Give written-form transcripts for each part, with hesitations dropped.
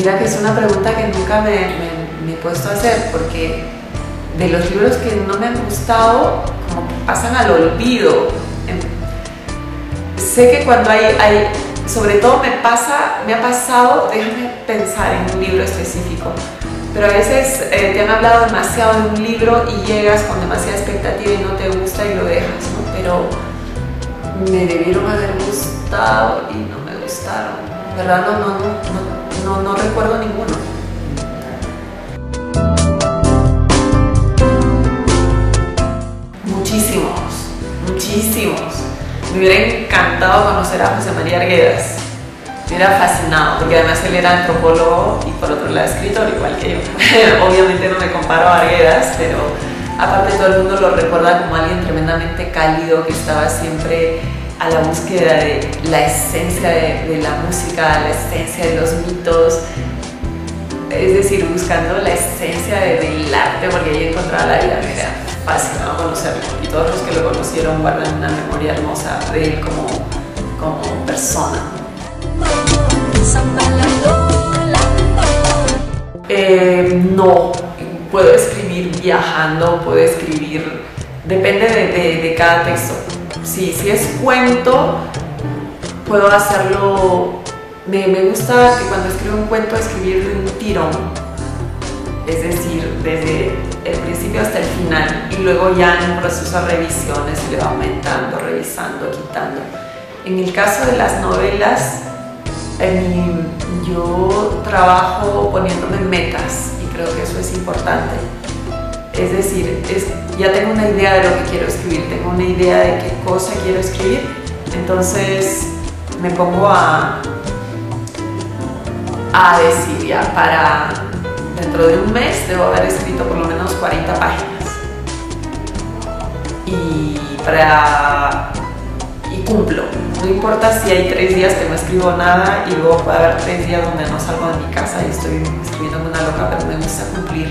Mira que es una pregunta que nunca me he puesto a hacer, porque de los libros que no me han gustado, como que pasan al olvido. Sé que cuando sobre todo me ha pasado, déjame pensar en un libro específico, pero a veces te han hablado demasiado de un libro y llegas con demasiada expectativa y no te gusta y lo dejas, ¿no? Pero me debieron haber gustado y no me gustaron. ¿Verdad? No recuerdo ninguno. Muchísimos. Me hubiera encantado conocer a José María Arguedas. Me hubiera fascinado, porque además él era antropólogo y por otro lado escritor, igual que yo. Obviamente no me comparo a Arguedas, pero aparte todo el mundo lo recuerda como alguien tremendamente cálido que estaba siempre a la búsqueda de la esencia de la música, la esencia de los mitos, es decir, buscando la esencia del arte, porque ahí encontraba la vida. Me era fascinado conocerlo, y todos los que lo conocieron guardan una memoria hermosa de él como persona. No, puedo escribir viajando, puedo escribir, depende de cada texto. Si es cuento, puedo hacerlo. Me gusta que cuando escribo un cuento, escribir de un tirón, es decir, desde el principio hasta el final, y luego ya en un proceso de revisiones le va aumentando, revisando, quitando. En el caso de las novelas, yo trabajo poniéndome metas y creo que eso es importante. Es decir, ya tengo una idea de lo que quiero escribir, tengo una idea de qué cosa quiero escribir, entonces me pongo a decir ya para dentro de un mes debo haber escrito por lo menos 40 páginas y cumplo. No importa si hay 3 días que no escribo nada y luego puede haber 3 días donde no salgo de mi casa y estoy escribiendo como una loca, pero me gusta cumplir.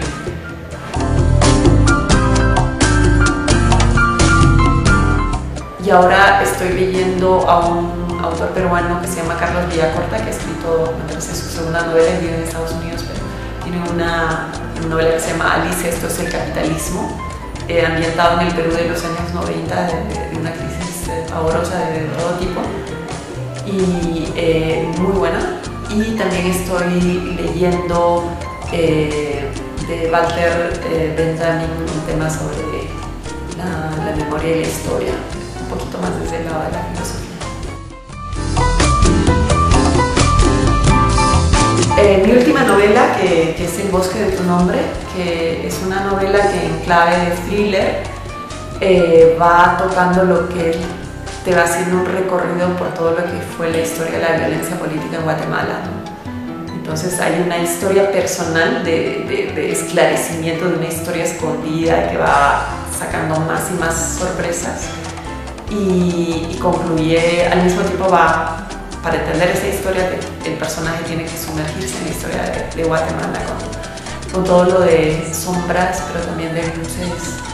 Y ahora estoy leyendo a un autor peruano que se llama Carlos Villacorta, que ha escrito, me parece, su segunda novela, y vive en Estados Unidos, pero tiene una novela que se llama Alice, esto es el capitalismo, ambientado en el Perú de los años 90, de una crisis pavorosa de todo tipo, y muy buena. Y también estoy leyendo de Walter Benjamin un tema sobre la memoria y la historia, un poquito más desde el lado de la filosofía. Mi última novela, que es El bosque de tu nombre, que es una novela que en clave de thriller va tocando lo que te va haciendo un recorrido por todo lo que fue la historia de la violencia política en Guatemala, ¿no? Entonces hay una historia personal de esclarecimiento de una historia escondida que va sacando más y más sorpresas, y concluye, al mismo tiempo para entender esa historia el personaje tiene que sumergirse en la historia de Guatemala con todo lo de sombras, pero también de luces.